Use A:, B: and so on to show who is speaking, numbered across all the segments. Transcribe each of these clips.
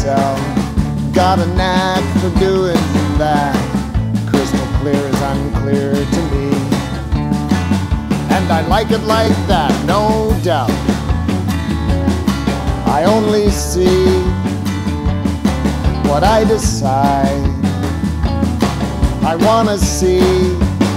A: myself. Got a knack for doing that. Crystal clear is unclear to me, and I like it like that, no doubt. I only see what I decide I wanna see,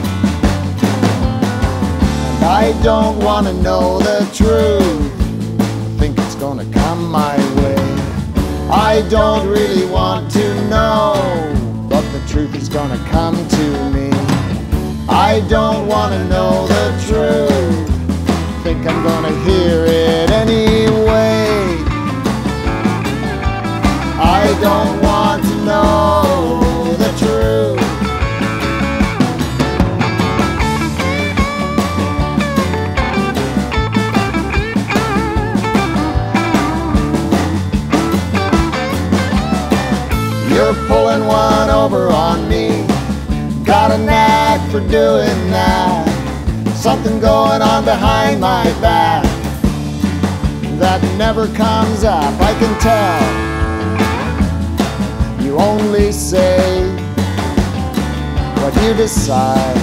A: and I don't wanna know the truth. I think it's gonna come my way. I don't really want to know, but the truth is gonna come to me. I don't wanna know the truth. Think I'm gonna hear it anyway. I don't want to know the truth. You're pulling one over on me. Got a knack for doing that. Something going on behind my back that never comes up, I can tell. You only say what you decide.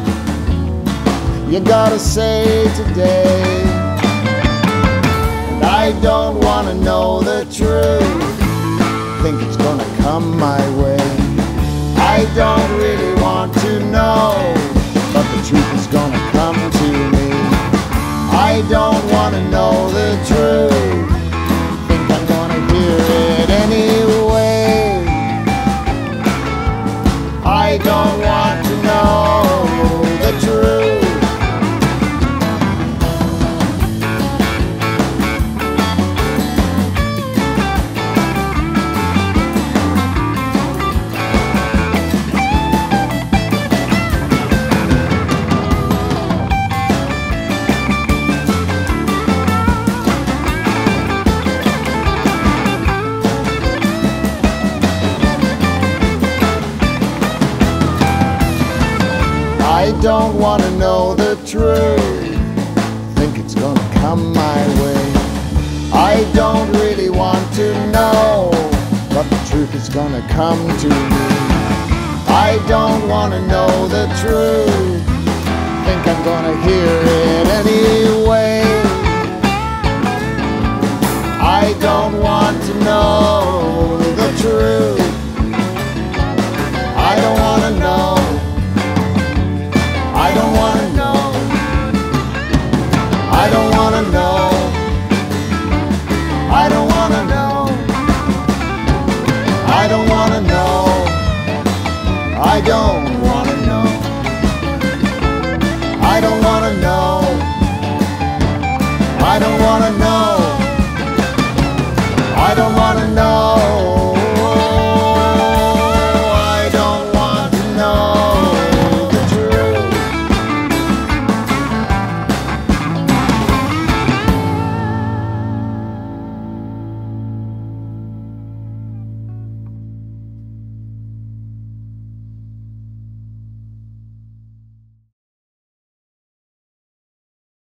A: You gotta say today, and I don't wanna know the truth. Think it's gonna come my way. I don't really want to know, but the truth is gonna come to me. I don't wanna know the truth. Think I'm gonna hear it anyway. I don't want to know the truth. I don't want to know the truth. Think it's gonna come my way. I don't really want to know, but the truth is gonna come to me. I don't want to know the truth. Think I'm gonna hear it anyway. I don't want to know the truth. I don't want to know. I don't wanna know. I don't wanna know. I don't wanna know. I don't wanna know. I don't wanna know. I don't wanna know. I don't wanna know.